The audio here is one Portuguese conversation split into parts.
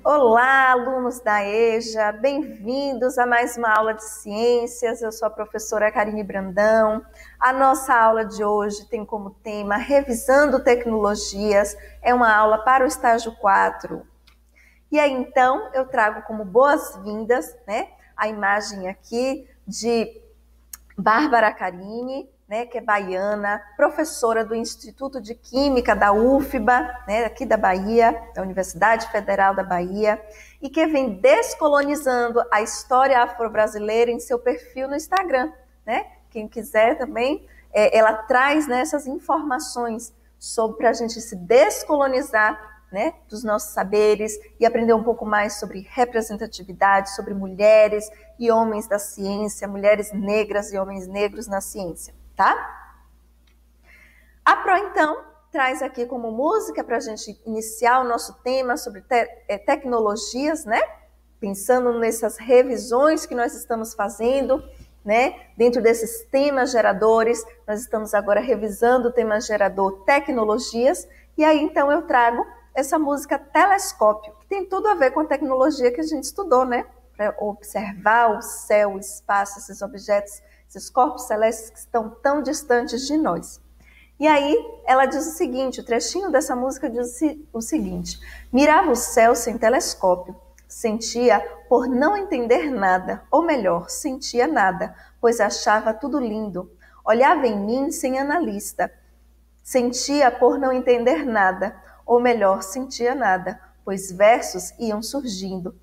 Olá, alunos da EJA, bem-vindos a mais uma aula de ciências. Eu sou a professora Karine Brandão. A nossa aula de hoje tem como tema Revisando Tecnologias, é uma aula para o estágio 4. E aí, então, eu trago como boas-vindas, a imagem aqui de Bárbara Carini, que é baiana, professora do Instituto de Química da UFBA, aqui da Bahia, da Universidade Federal da Bahia, e que vem descolonizando a história afro-brasileira em seu perfil no Instagram. Quem quiser também, ela traz essas informações para a gente se descolonizar dos nossos saberes e aprender um pouco mais sobre representatividade, sobre mulheres e homens da ciência, mulheres negras e homens negros na ciência, tá? A Pro, então, traz aqui como música para a gente iniciar o nosso tema sobre tecnologias, pensando nessas revisões que nós estamos fazendo, dentro desses temas geradores. Nós estamos agora revisando o tema gerador tecnologias, e aí, então, eu trago essa música Telescópio, que tem tudo a ver com a tecnologia que a gente estudou, para observar o céu, o espaço, esses objetos, esses corpos celestes que estão tão distantes de nós. E aí ela diz o seguinte, o trechinho dessa música diz o seguinte: mirava o céu sem telescópio, sentia por não entender nada, ou melhor, sentia nada, pois achava tudo lindo. Olhava em mim sem analista, sentia por não entender nada, ou melhor, sentia nada, pois versos iam surgindo.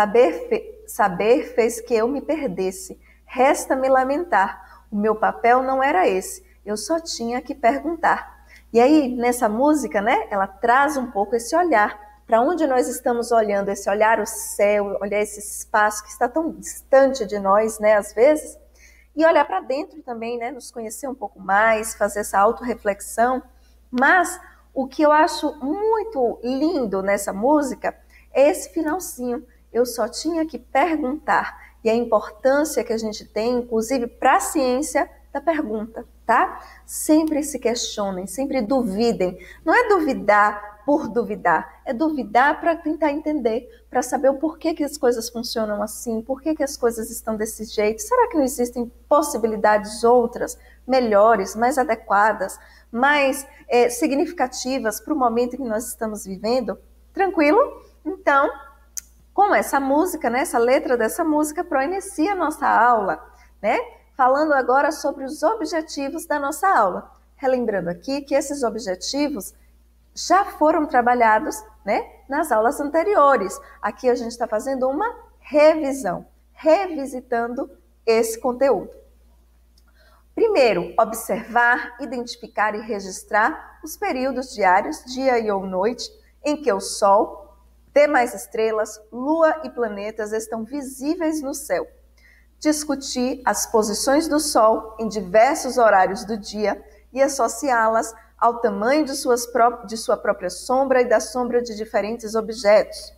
Saber fez que eu me perdesse. Resta-me lamentar. O meu papel não era esse. Eu só tinha que perguntar. E aí, nessa música, ela traz um pouco esse olhar. Para onde nós estamos olhando? Esse olhar o céu, olhar esse espaço que está tão distante de nós, às vezes. E olhar para dentro também, nos conhecer um pouco mais, fazer essa autorreflexão. Mas o que eu acho muito lindo nessa música é esse finalzinho. Eu só tinha que perguntar. E a importância que a gente tem, inclusive para a ciência, da pergunta, tá? Sempre se questionem, sempre duvidem. Não é duvidar por duvidar, é duvidar para tentar entender, para saber o porquê que as coisas funcionam assim, por que as coisas estão desse jeito. Será que não existem possibilidades outras, melhores, mais adequadas, mais significativas para o momento em que nós estamos vivendo? Tranquilo? Então, com essa música, essa letra dessa música, inicia a nossa aula, falando agora sobre os objetivos da nossa aula. Relembrando aqui que esses objetivos já foram trabalhados, nas aulas anteriores. Aqui a gente está fazendo uma revisão, revisitando esse conteúdo. Primeiro, observar, identificar e registrar os períodos diários, dia e ou noite, em que o Sol, demais estrelas, Lua e planetas estão visíveis no céu. Discutir as posições do Sol em diversos horários do dia e associá-las ao tamanho de sua própria sombra e da sombra de diferentes objetos.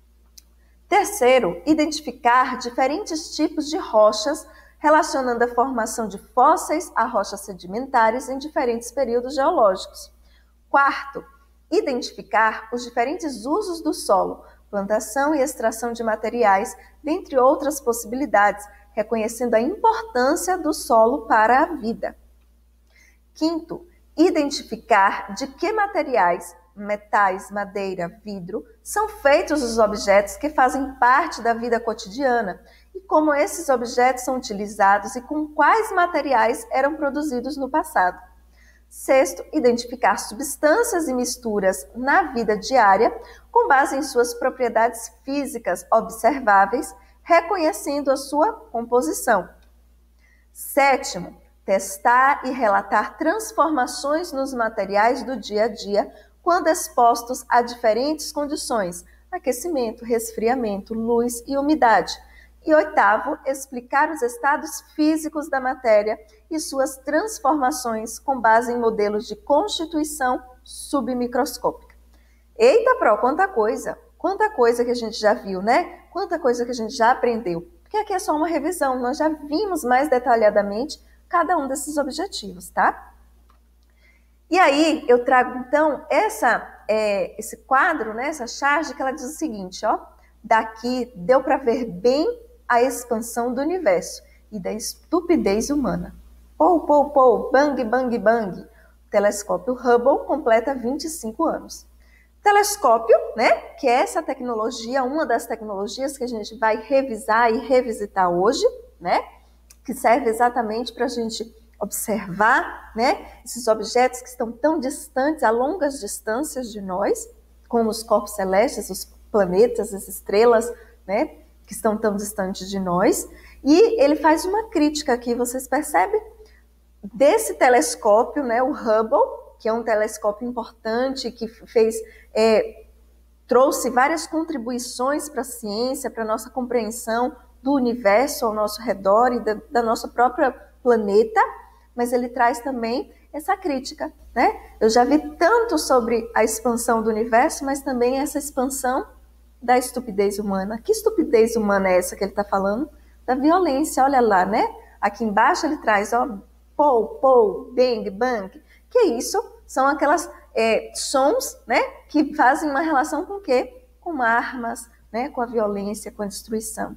Terceiro, identificar diferentes tipos de rochas, relacionando a formação de fósseis a rochas sedimentares em diferentes períodos geológicos. Quarto, identificar os diferentes usos do solo, plantação e extração de materiais, dentre outras possibilidades, reconhecendo a importância do solo para a vida. Quinto, identificar de que materiais, metais, madeira, vidro, são feitos os objetos que fazem parte da vida cotidiana e como esses objetos são utilizados e com quais materiais eram produzidos no passado. Sexto, identificar substâncias e misturas na vida diária com base em suas propriedades físicas observáveis, reconhecendo a sua composição. Sétimo, testar e relatar transformações nos materiais do dia a dia quando expostos a diferentes condições, aquecimento, resfriamento, luz e umidade. E oitavo, explicar os estados físicos da matéria e suas transformações com base em modelos de constituição submicroscópica. Eita, Pro, quanta coisa que a gente já viu, Quanta coisa que a gente já aprendeu. Porque aqui é só uma revisão, nós já vimos mais detalhadamente cada um desses objetivos, tá? E aí eu trago então esse quadro, né, essa charge, que ela diz o seguinte, ó, daqui deu para ver bem a expansão do universo e da estupidez humana. Pou, pou, pou, bang, bang, bang. O telescópio Hubble completa 25 anos. Telescópio, né, que é essa tecnologia, uma das tecnologias que a gente vai revisar e revisitar hoje, né, que serve exatamente para a gente observar, né, esses objetos que estão tão distantes, a longas distâncias de nós, como os corpos celestes, os planetas, as estrelas, né, que estão tão distantes de nós. E ele faz uma crítica aqui, vocês percebem? Desse telescópio, né, o Hubble, que é um telescópio importante, que trouxe várias contribuições para a ciência, para a nossa compreensão do universo ao nosso redor e da nossa própria planeta, mas ele traz também essa crítica, né? Eu já vi tanto sobre a expansão do universo, mas também essa expansão da estupidez humana. Que estupidez humana é essa que ele está falando? Da violência, olha lá, né? Aqui embaixo ele traz, ó, pou, pou, bang, bang. Que isso? São aquelas sons, né, que fazem uma relação com o quê? Com armas, né, com a violência, com a destruição.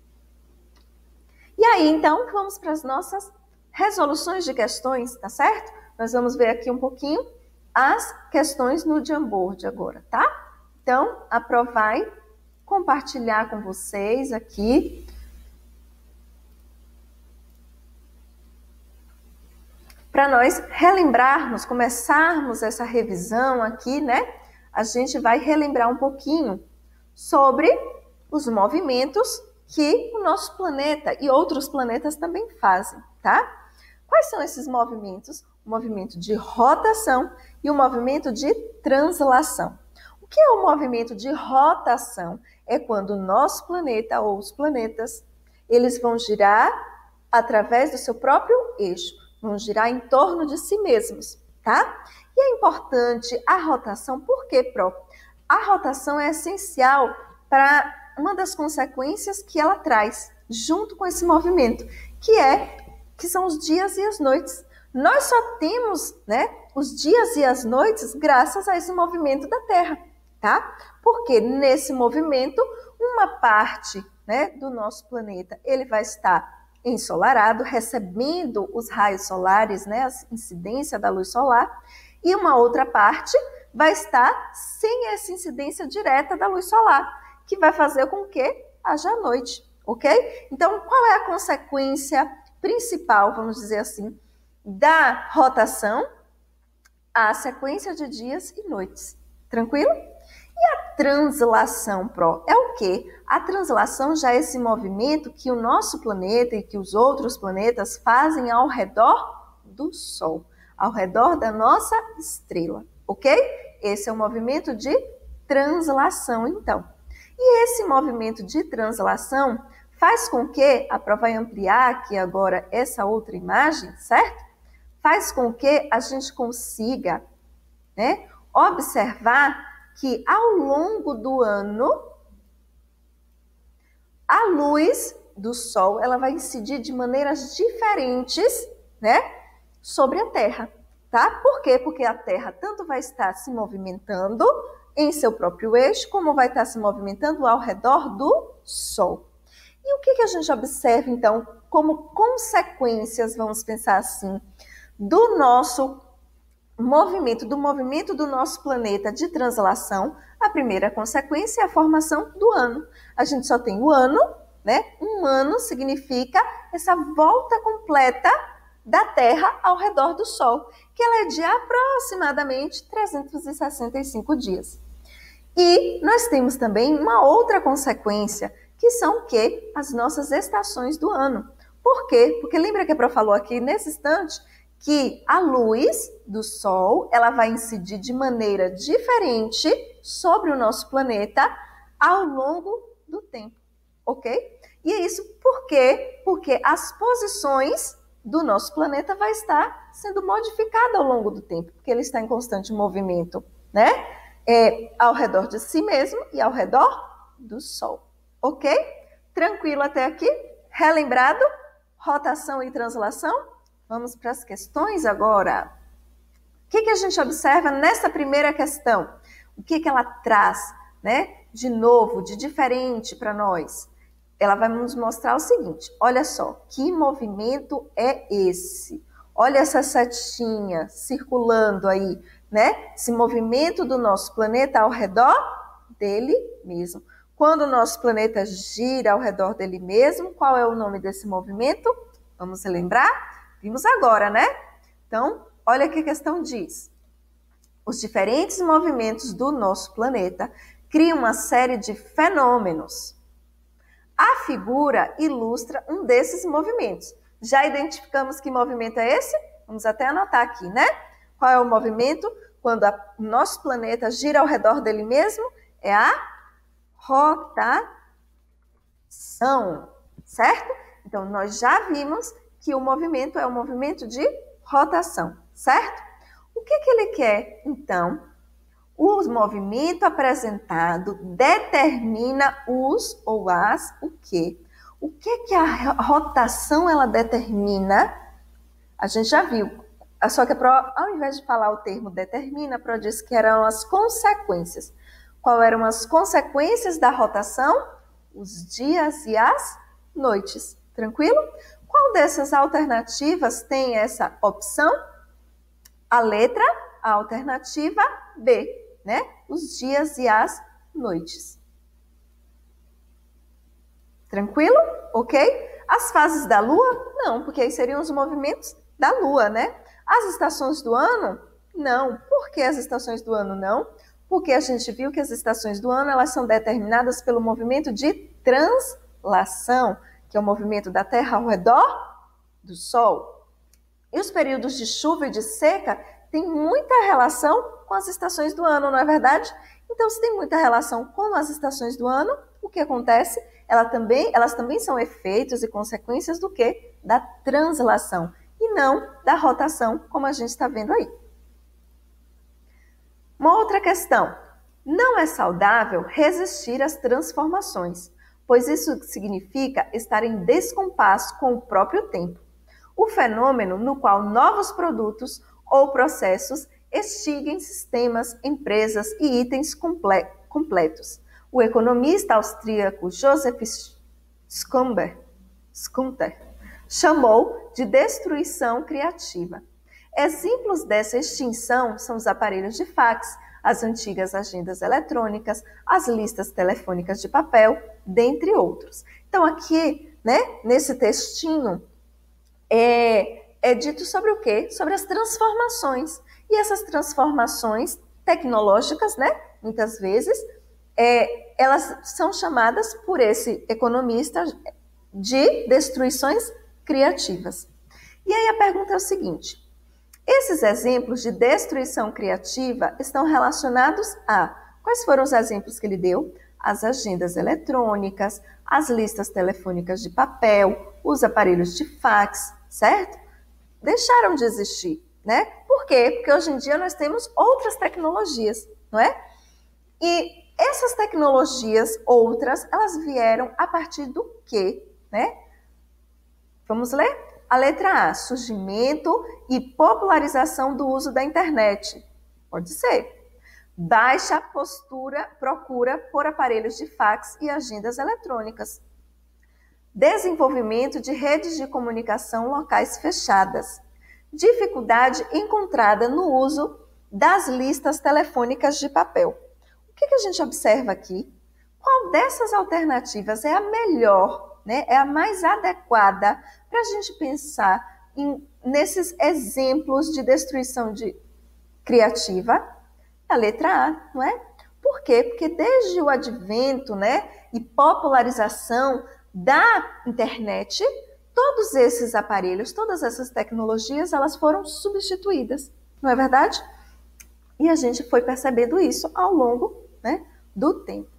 E aí, então, vamos para as nossas resoluções de questões, tá certo? Nós vamos ver aqui um pouquinho as questões no Jamboard agora, tá? Então, a Pro vai compartilhar com vocês aqui. Para nós relembrarmos, começarmos essa revisão aqui, né? A gente vai relembrar um pouquinho sobre os movimentos que o nosso planeta e outros planetas também fazem, tá? Quais são esses movimentos? O movimento de rotação e o movimento de translação. O que é o movimento de rotação? É quando o nosso planeta ou os planetas, eles vão girar através do seu próprio eixo, vão girar em torno de si mesmos, tá? E é importante a rotação, por quê, Pro? A rotação é essencial para uma das consequências que ela traz junto com esse movimento, que são os dias e as noites. Nós só temos, né, os dias e as noites graças a esse movimento da Terra, tá? Porque nesse movimento, uma parte, né, do nosso planeta, ele vai estar ensolarado, recebendo os raios solares, né, a incidência da luz solar, e uma outra parte vai estar sem essa incidência direta da luz solar, que vai fazer com que haja noite, ok? Então, qual é a consequência principal, vamos dizer assim, da rotação? A sequência de dias e noites, tranquilo? E a translação, Pro, é o quê? A translação já é esse movimento que o nosso planeta e que os outros planetas fazem ao redor do Sol, ao redor da nossa estrela, ok? Esse é o movimento de translação, então. E esse movimento de translação faz com que, a Pro vai ampliar aqui agora essa outra imagem, certo? Faz com que a gente consiga, né, observar que ao longo do ano, a luz do Sol ela vai incidir de maneiras diferentes, né, sobre a Terra, tá? Por quê? Porque a Terra tanto vai estar se movimentando em seu próprio eixo, como vai estar se movimentando ao redor do Sol. E o que a gente observa, então, como consequências, vamos pensar assim, do nosso movimento do nosso planeta de translação? A primeira consequência é a formação do ano. A gente só tem o ano, né? Um ano significa essa volta completa da Terra ao redor do Sol, que ela é de aproximadamente 365 dias. E nós temos também uma outra consequência, que são o quê? As nossas estações do ano. Por quê? Porque lembra que a Pro falou aqui nesse instante que a luz do Sol ela vai incidir de maneira diferente sobre o nosso planeta ao longo do tempo, ok? E é isso por quê? Porque as posições do nosso planeta vai estar sendo modificada ao longo do tempo, porque ele está em constante movimento, né? Ao redor de si mesmo e ao redor do Sol, ok? Tranquilo até aqui? Relembrado? Rotação e translação? Vamos para as questões agora. O que a gente observa nessa primeira questão? O que ela traz, né, de novo, de diferente para nós? Ela vai nos mostrar o seguinte, olha só, que movimento é esse? Olha essa setinha circulando aí, né? Esse movimento do nosso planeta ao redor dele mesmo. Quando o nosso planeta gira ao redor dele mesmo, qual é o nome desse movimento? Vamos lembrar? Vimos agora, né? Então, olha o que a questão diz. Os diferentes movimentos do nosso planeta criam uma série de fenômenos. A figura ilustra um desses movimentos. Já identificamos que movimento é esse? Vamos até anotar aqui, né? Qual é o movimento? Quando o nosso planeta gira ao redor dele mesmo, é a rotação, certo? Então, nós já vimos que o movimento é um movimento de rotação, certo? O que ele quer, então? O movimento apresentado determina os ou as o quê? O que a rotação ela determina? A gente já viu. Só que ao invés de falar o termo determina, Pro disse que eram as consequências. Quais eram as consequências da rotação? Os dias e as noites. Tranquilo? Qual dessas alternativas tem essa opção? A letra, a alternativa B, né? Os dias e as noites. Tranquilo? Ok? As fases da Lua? Não, porque aí seriam os movimentos da Lua, né? As estações do ano? Não. Por que as estações do ano não? Porque a gente viu que as estações do ano elas são determinadas pelo movimento de translação, que é o movimento da Terra ao redor do Sol. E os períodos de chuva e de seca têm muita relação com as estações do ano, não é verdade? Então, se tem muita relação com as estações do ano, o que acontece? Elas também são efeitos e consequências do quê? Da translação, e não da rotação, como a gente está vendo aí. Uma outra questão. Não é saudável resistir às transformações, pois isso significa estar em descompasso com o próprio tempo. O fenômeno no qual novos produtos ou processos extinguem sistemas, empresas e itens completos. O economista austríaco Joseph Schumpeter chamou de destruição criativa. Exemplos dessa extinção são os aparelhos de fax, as antigas agendas eletrônicas, as listas telefônicas de papel, dentre outros. Então aqui, né, nesse textinho, é dito sobre o quê? Sobre as transformações. E essas transformações tecnológicas, né, muitas vezes, elas são chamadas por esse economista de destruições criativas. E aí a pergunta é o seguinte: esses exemplos de destruição criativa estão relacionados a... Quais foram os exemplos que ele deu? As agendas eletrônicas, as listas telefônicas de papel, os aparelhos de fax, certo? Deixaram de existir, né? Por quê? Porque hoje em dia nós temos outras tecnologias, não é? E essas tecnologias, outras, elas vieram a partir do quê, né? Vamos ler? A letra A, surgimento e popularização do uso da internet. Pode ser. Baixa procura por aparelhos de fax e agendas eletrônicas. Desenvolvimento de redes de comunicação locais fechadas. Dificuldade encontrada no uso das listas telefônicas de papel. O que a gente observa aqui? Qual dessas alternativas é a melhor, né? É a mais adequada para a gente pensar nesses exemplos de destruição criativa? A letra A, não é? Por quê? Porque desde o advento, né, e popularização da internet, todos esses aparelhos, todas essas tecnologias, elas foram substituídas, não é verdade? E a gente foi percebendo isso ao longo, né, do tempo.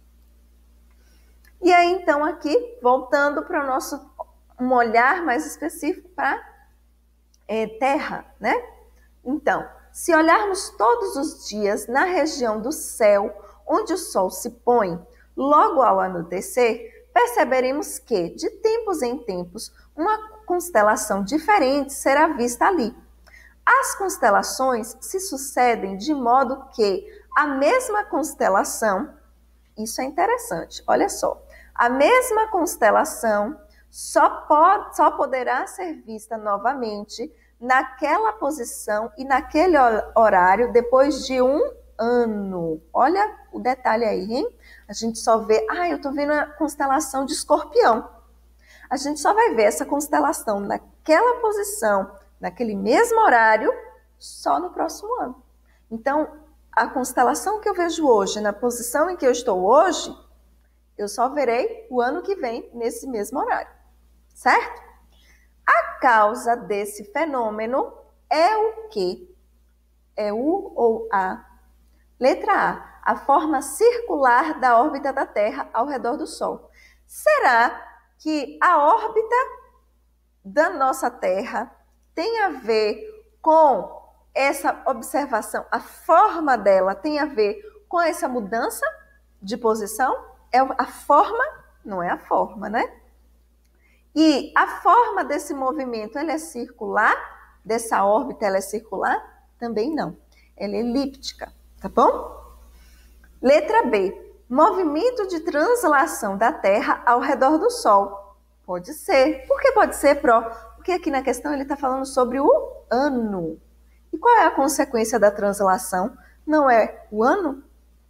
E aí, então, aqui, voltando para o nosso um olhar mais específico para Terra, né? Então, se olharmos todos os dias na região do céu, onde o Sol se põe, logo ao anoitecer, perceberemos que, de tempos em tempos, uma constelação diferente será vista ali. As constelações se sucedem de modo que A mesma constelação, isso é interessante, olha só, a mesma constelação só poderá ser vista novamente naquela posição e naquele horário depois de 1 ano. Olha o detalhe aí, hein? A gente só vê, eu estou vendo a constelação de Escorpião. A gente só vai ver essa constelação naquela posição, naquele mesmo horário, só no próximo ano. Então, a constelação que eu vejo hoje, na posição em que eu estou hoje, eu só verei o ano que vem, nesse mesmo horário, certo? A causa desse fenômeno é o quê? É o ou a? Letra A forma circular da órbita da Terra ao redor do Sol. Será que a órbita da nossa Terra tem a ver com essa observação, a forma dela tem a ver com essa mudança de posição? É a forma, não é a forma, né? E a forma desse movimento, ela é circular? Dessa órbita, ela é circular? Também não. Ela é elíptica, tá bom? Letra B. Movimento de translação da Terra ao redor do Sol. Pode ser. Por que pode ser, Pro? Porque aqui na questão ele está falando sobre o ano. E qual é a consequência da translação? Não é o ano?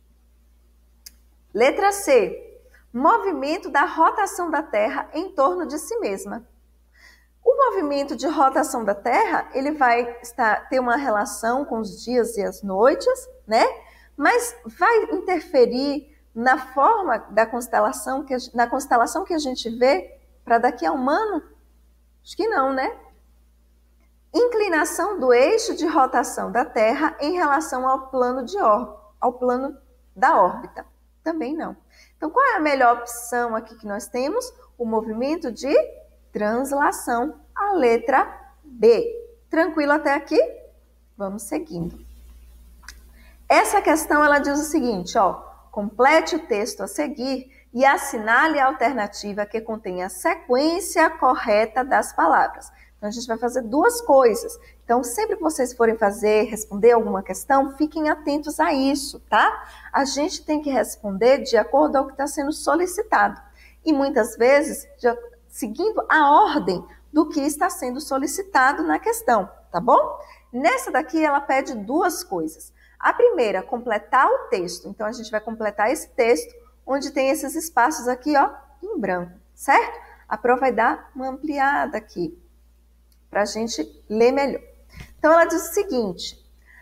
Letra C. Movimento da rotação da Terra em torno de si mesma. O movimento de rotação da Terra, ele vai ter uma relação com os dias e as noites, né? Mas vai interferir na forma da constelação, na constelação que a gente vê para daqui a um ano? Acho que não, né? Inclinação do eixo de rotação da Terra em relação ao plano da órbita. Também não. Então, qual é a melhor opção aqui que nós temos? O movimento de translação, a letra B. Tranquilo até aqui? Vamos seguindo. Essa questão, ela diz o seguinte, complete o texto a seguir e assinale a alternativa que contém a sequência correta das palavras. Então, a gente vai fazer duas coisas. Então, sempre que vocês forem responder alguma questão, fiquem atentos a isso, tá? A gente tem que responder de acordo ao que está sendo solicitado. E muitas vezes, seguindo a ordem do que está sendo solicitado na questão, tá bom? Nessa daqui, ela pede duas coisas. A primeira, completar o texto. Então, a gente vai completar esse texto, onde tem esses espaços aqui, em branco, certo? A Pro vai dar uma ampliada aqui, para a gente ler melhor. Então, ela diz o seguinte,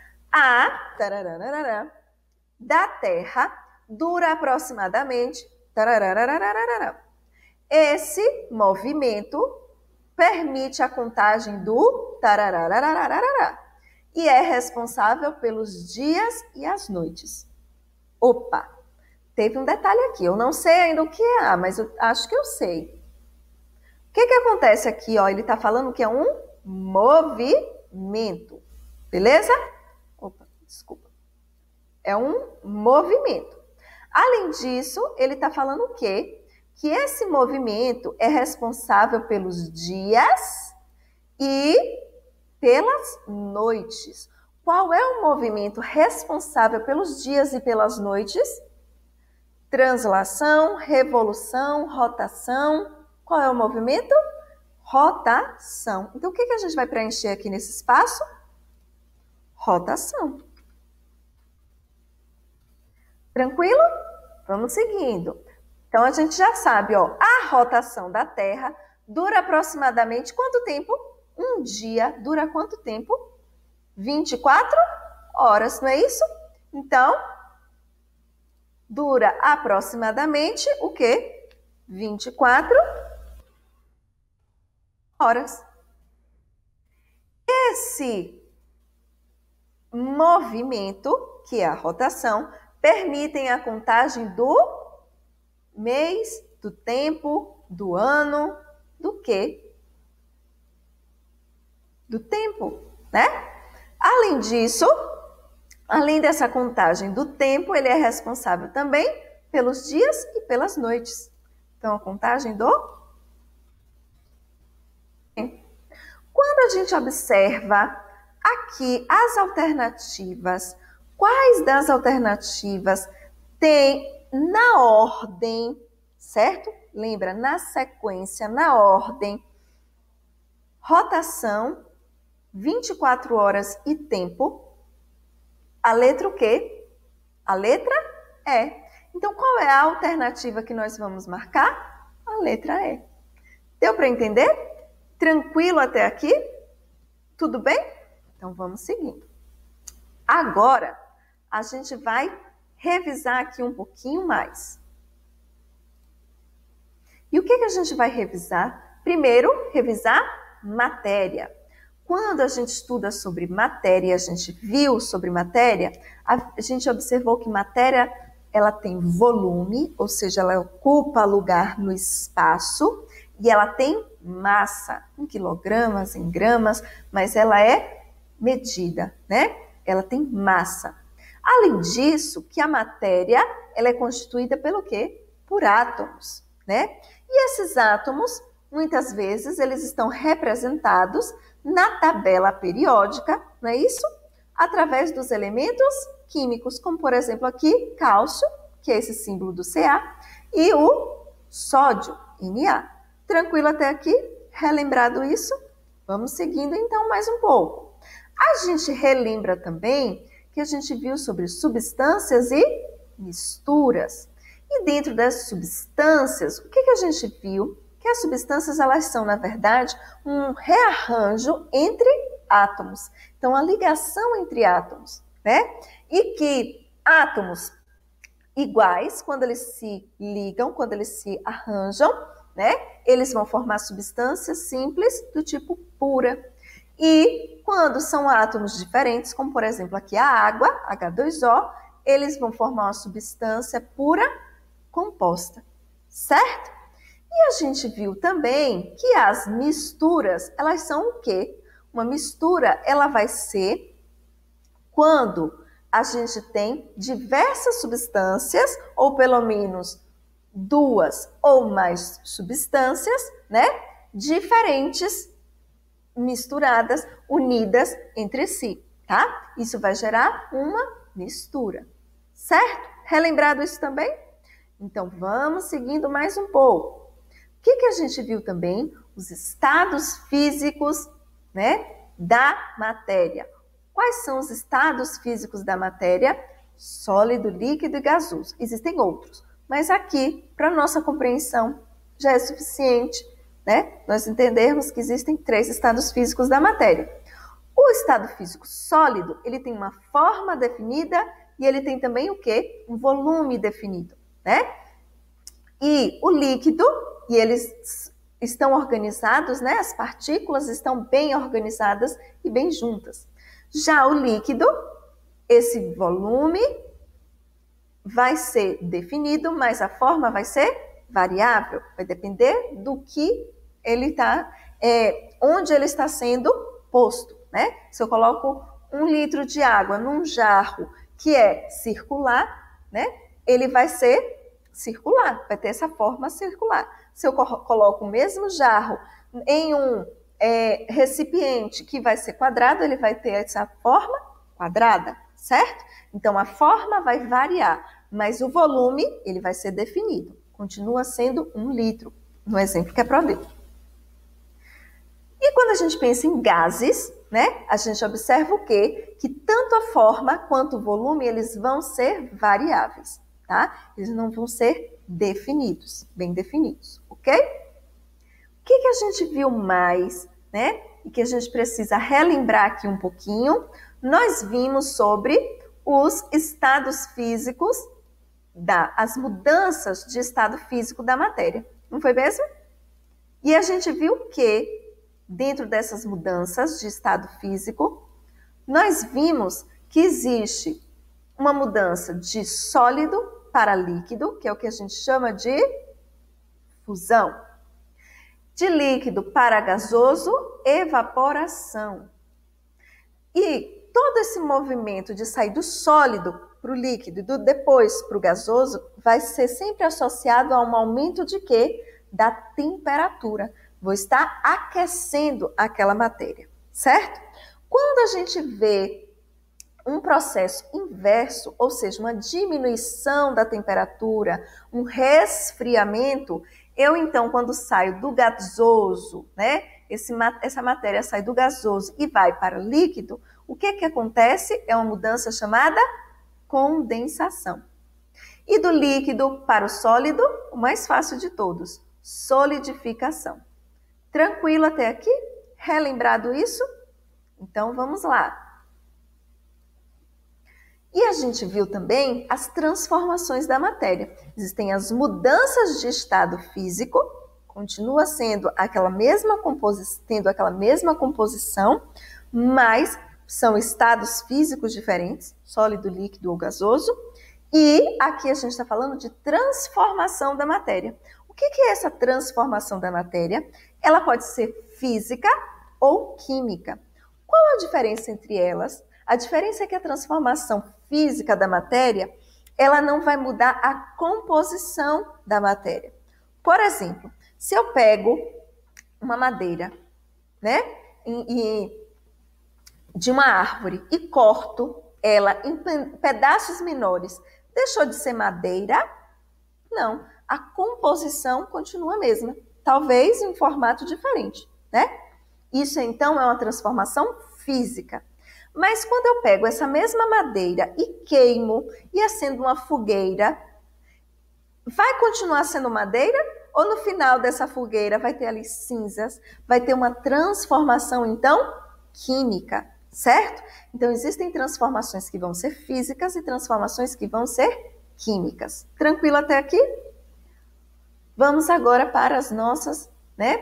da Terra dura aproximadamente, esse movimento permite a contagem do e é responsável pelos dias e as noites. Opa, teve um detalhe aqui, eu não sei ainda o que é, mas eu acho que eu sei. O que acontece aqui? Ele está falando que é um movimento, beleza? Opa, desculpa. É um movimento. Além disso, ele está falando o quê? Que esse movimento é responsável pelos dias e pelas noites. Qual é o movimento responsável pelos dias e pelas noites? Translação, revolução, rotação. Qual é o movimento? Rotação. Então, o que a gente vai preencher aqui nesse espaço? Rotação. Tranquilo? Vamos seguindo. Então, a gente já sabe, a rotação da Terra dura aproximadamente quanto tempo? Um dia dura quanto tempo? 24 horas, não é isso? Então, dura aproximadamente o quê? 24 horas. Esse movimento, que é a rotação, permitem a contagem do mês, do tempo, do ano, do quê? Do tempo, né? Além disso, além dessa contagem do tempo, ele é responsável também pelos dias e pelas noites. Então, a contagem do... Quando a gente observa aqui as alternativas, Quais das alternativas tem na ordem, certo? Lembra, na sequência, na ordem, rotação, 24 horas e tempo. A letra o quê? A letra E. Então, qual é a alternativa que nós vamos marcar? A letra E. Deu para entender? Tranquilo até aqui? Tudo bem? Então, vamos seguindo. Agora, a gente vai revisar aqui um pouquinho mais. E o que a gente vai revisar? Primeiro, revisar matéria. Quando a gente estuda sobre matéria, a gente viu sobre matéria, a gente observou que matéria ela tem volume, ou seja, ela ocupa lugar no espaço, e ela tem massa, em quilogramas, em gramas, mas ela é medida, né? Ela tem massa. Além disso, que a matéria, ela é constituída pelo quê? Por átomos, né? E esses átomos, muitas vezes, eles estão representados na tabela periódica, não é isso? Através dos elementos químicos, como por exemplo aqui, cálcio, que é esse símbolo do Ca, e o sódio, Na. Tranquilo até aqui? Relembrado isso? Vamos seguindo então mais um pouco. A gente relembra também que a gente viu sobre substâncias e misturas. E dentro das substâncias, o que a gente viu? Que as substâncias, elas são, na verdade, um rearranjo entre átomos. Então, a ligação entre átomos, né? E que átomos iguais, quando eles se ligam, quando eles se arranjam, né? Eles vão formar substâncias simples do tipo pura. E quando são átomos diferentes, como por exemplo aqui a água, H2O, eles vão formar uma substância pura composta, certo? E a gente viu também que as misturas, elas são o quê? Uma mistura, ela vai ser quando a gente tem diversas substâncias, ou pelo menos duas ou mais substâncias, né? Diferentes, misturadas, unidas entre si, tá? Isso vai gerar uma mistura, certo? Relembrado isso também? Então, vamos seguindo mais um pouco. O que a gente viu também? Os estados físicos, né, da matéria. Quais são os estados físicos da matéria? Sólido, líquido e gasoso. Existem outros, mas aqui, para nossa compreensão, já é suficiente, né? Nós entendermos que existem 3 estados físicos da matéria. O estado físico sólido, ele tem uma forma definida e ele tem também o quê? Um volume definido, né? E o líquido, e eles estão organizados, né? As partículas estão bem organizadas e bem juntas. Já o líquido, esse volume vai ser definido, mas a forma vai ser variável. Vai depender do que ele está, onde ele está sendo posto, né? Se eu coloco 1 litro de água num jarro que é circular, né? Ele vai ser circular, vai ter essa forma circular. Se eu coloco o mesmo jarro em um recipiente que vai ser quadrado, ele vai ter essa forma quadrada, certo? Então, a forma vai variar, mas o volume, ele vai ser definido. Continua sendo 1 litro, no exemplo que é para ver. E quando a gente pensa em gases, né, a gente observa o quê? Que tanto a forma quanto o volume, eles vão ser variáveis, tá? Eles não vão ser definidos, bem definidos, ok? O que a gente viu mais, né? E que a gente precisa relembrar aqui um pouquinho, nós vimos sobre os estados físicos, as mudanças de estado físico da matéria, não foi mesmo? E a gente viu que, dentro dessas mudanças de estado físico, nós vimos que existe uma mudança de sólido para líquido, que é o que a gente chama de fusão. De líquido para gasoso, evaporação. E todo esse movimento de sair do sólido para o líquido e depois para o gasoso vai ser sempre associado a um aumento de quê? Da temperatura. Vou estar aquecendo aquela matéria, certo? Quando a gente vê um processo inverso, ou seja, uma diminuição da temperatura, um resfriamento, eu então, quando saio do gasoso, né, essa matéria sai do gasoso e vai para o líquido, o que acontece? É uma mudança chamada condensação. E do líquido para o sólido, o mais fácil de todos, solidificação. Tranquilo até aqui? Relembrado isso? Então vamos lá. E a gente viu também as transformações da matéria. Existem as mudanças de estado físico, continua sendo tendo aquela mesma composição, mas são estados físicos diferentes, sólido, líquido ou gasoso. E aqui a gente está falando de transformação da matéria. O que é essa transformação da matéria? Ela pode ser física ou química. Qual a diferença entre elas? A diferença é que a transformação física da matéria, ela não vai mudar a composição da matéria. Por exemplo, se eu pego uma madeira, né, de uma árvore e corto ela em pedaços menores, deixou de ser madeira? Não, a composição continua a mesma, talvez em formato diferente, né? Isso então é uma transformação física. Mas quando eu pego essa mesma madeira e queimo e acendo uma fogueira, vai continuar sendo madeira? Ou no final dessa fogueira vai ter ali cinzas, vai ter uma transformação então química, certo? Então existem transformações que vão ser físicas e transformações que vão ser químicas. Tranquilo até aqui? Vamos agora para as nossas,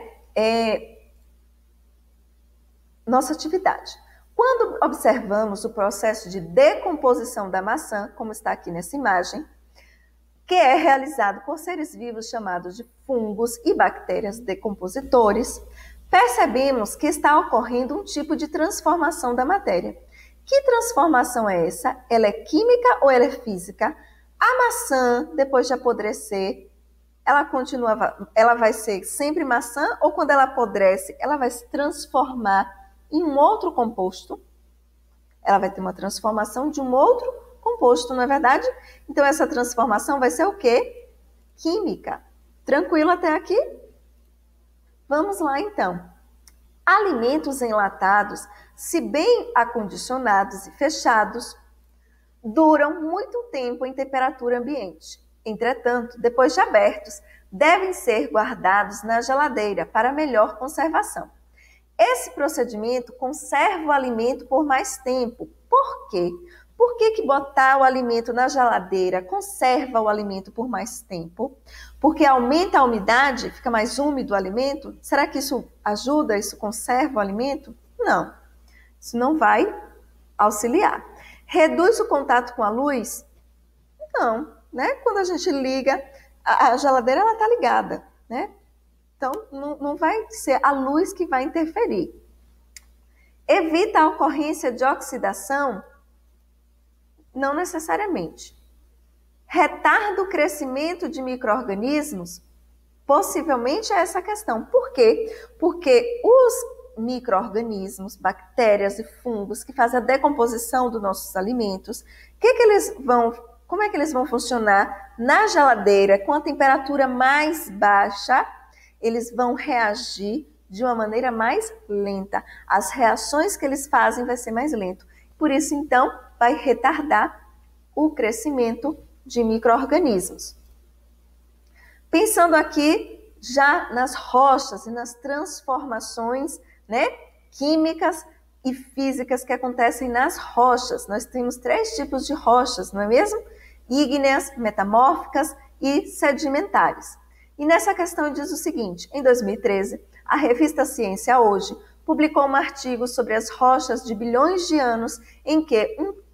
nossa atividade. Quando observamos o processo de decomposição da maçã, como está aqui nessa imagem, que é realizado por seres vivos chamados de fungos e bactérias decompositores, percebemos que está ocorrendo um tipo de transformação da matéria. Que transformação é essa? Ela é química ou ela é física? A maçã, depois de apodrecer, ela vai ser sempre maçã ou quando ela apodrece, ela vai se transformar em um outro composto? Ela vai ter uma transformação de um outro composto, não é verdade? Então, essa transformação vai ser o quê? Química. Tranquilo até aqui? Vamos lá, então. Alimentos enlatados, se bem acondicionados e fechados, duram muito tempo em temperatura ambiente. Entretanto, depois de abertos, devem ser guardados na geladeira para melhor conservação. Esse procedimento conserva o alimento por mais tempo. Por quê? Por que botar o alimento na geladeira conserva o alimento por mais tempo? Porque aumenta a umidade, fica mais úmido o alimento? Será que isso ajuda, isso conserva o alimento? Não, isso não vai auxiliar. Reduz o contato com a luz? Não, né? Quando a gente liga, a geladeira ela está ligada, né? Então, não vai ser a luz que vai interferir. Evita a ocorrência de oxidação? Não necessariamente. Retarda o crescimento de micro-organismos? Possivelmente é essa a questão. Por quê? Porque os micro-organismos, bactérias e fungos que fazem a decomposição dos nossos alimentos, como é que eles vão funcionar na geladeira com a temperatura mais baixa? Eles vão reagir de uma maneira mais lenta. As reações que eles fazem vai ser mais lento. Por isso, então, vai retardar o crescimento de micro-organismos. Pensando aqui já nas rochas e nas transformações, químicas e físicas que acontecem nas rochas. Nós temos 3 tipos de rochas, não é mesmo? Ígneas, metamórficas e sedimentares. E nessa questão diz o seguinte: em 2013, a revista Ciência Hoje publicou um artigo sobre as rochas de bilhões de anos em que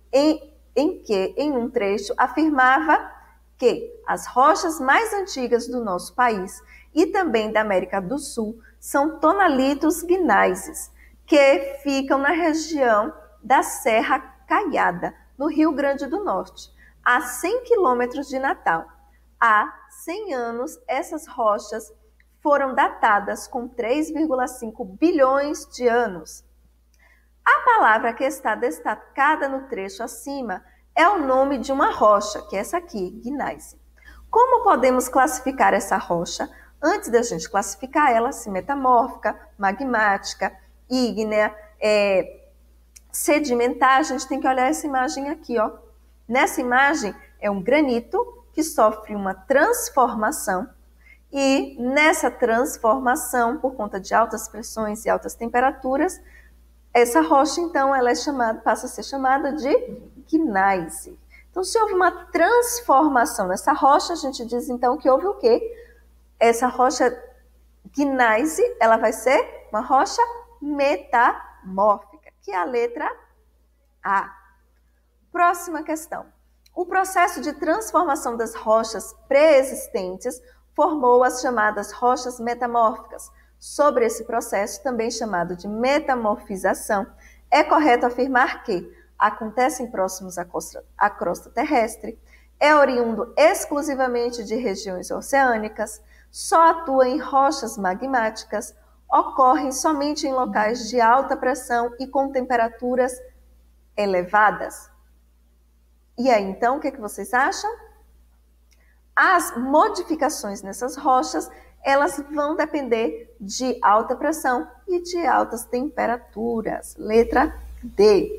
em um trecho afirmava que as rochas mais antigas do nosso país e também da América do Sul são tonalitos gneisses, que ficam na região da Serra Caiada, no Rio Grande do Norte, a 100 quilômetros de Natal. Há 100 anos, essas rochas foram datadas com 3,5 bilhões de anos. A palavra que está destacada no trecho acima é o nome de uma rocha, que é essa aqui, gneiss. Como podemos classificar essa rocha? Antes da gente classificar ela, se metamórfica, magmática, ígnea, sedimentar, a gente tem que olhar essa imagem aqui, ó. Nessa imagem é um granito que sofre uma transformação e nessa transformação, por conta de altas pressões e altas temperaturas, essa rocha, então, ela passa a ser chamada de gneiss. Então, se houve uma transformação nessa rocha, a gente diz, então, que houve o quê? Essa rocha gneiss, ela vai ser uma rocha metamórfica, que é a letra A. Próxima questão. O processo de transformação das rochas pré-existentes formou as chamadas rochas metamórficas. Sobre esse processo, também chamado de metamorfização, é correto afirmar que acontecem próximos à crosta terrestre, é oriundo exclusivamente de regiões oceânicas, só atua em rochas magmáticas, ocorrem somente em locais de alta pressão e com temperaturas elevadas. E aí, então, o que vocês acham? As modificações nessas rochas, elas vão depender de alta pressão e de altas temperaturas. Letra D.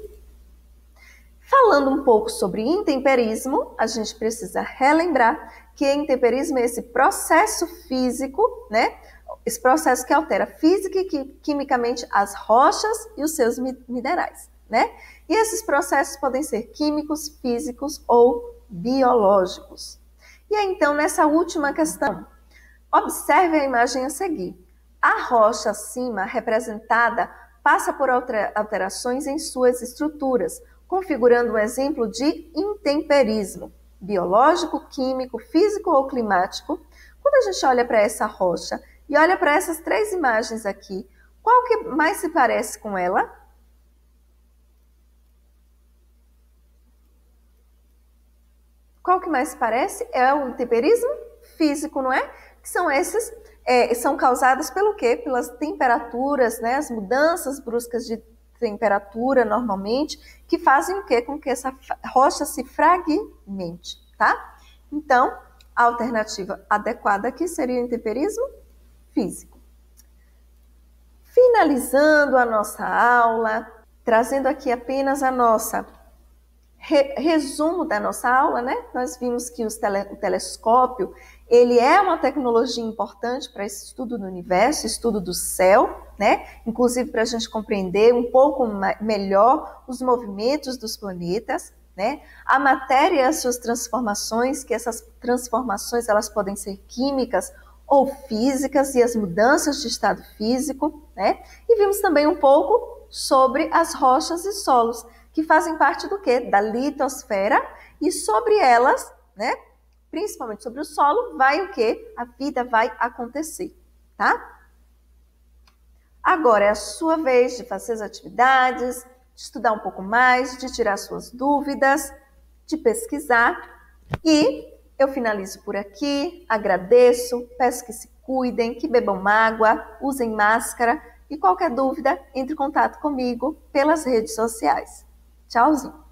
Falando um pouco sobre intemperismo, a gente precisa relembrar que intemperismo é esse processo físico, né? Esse processo que altera física e quimicamente as rochas e os seus minerais, né? E esses processos podem ser químicos, físicos ou biológicos. E aí, então, nessa última questão, observe a imagem a seguir. A rocha acima representada passa por alterações em suas estruturas, configurando um exemplo de intemperismo biológico, químico, físico ou climático. Quando a gente olha para essa rocha e olha para essas três imagens aqui, qual que mais se parece com ela? Qual que mais se parece? É o intemperismo físico, não é? Que são esses, são causados pelo quê? Pelas temperaturas, né? As mudanças bruscas de temperatura, normalmente, que fazem o quê? Com que essa rocha se fragmente, tá? Então, a alternativa adequada aqui seria o intemperismo físico. Finalizando a nossa aula, trazendo aqui apenas a nossa resumo da nossa aula, né? Nós vimos que o telescópio, ele é uma tecnologia importante para esse estudo do universo, estudo do céu, né? Inclusive para a gente compreender um pouco melhor os movimentos dos planetas, né? A matéria e as suas transformações, que essas transformações elas podem ser químicas ou físicas e as mudanças de estado físico, né? E vimos também um pouco sobre as rochas e solos, que fazem parte do quê? Da litosfera, e sobre elas, né, principalmente sobre o solo, vai o quê? A vida vai acontecer, tá? Agora é a sua vez de fazer as atividades, de estudar um pouco mais, de tirar suas dúvidas, de pesquisar, e eu finalizo por aqui, agradeço, peço que se cuidem, que bebam água, usem máscara, e qualquer dúvida, entre em contato comigo pelas redes sociais. Tchauzinho!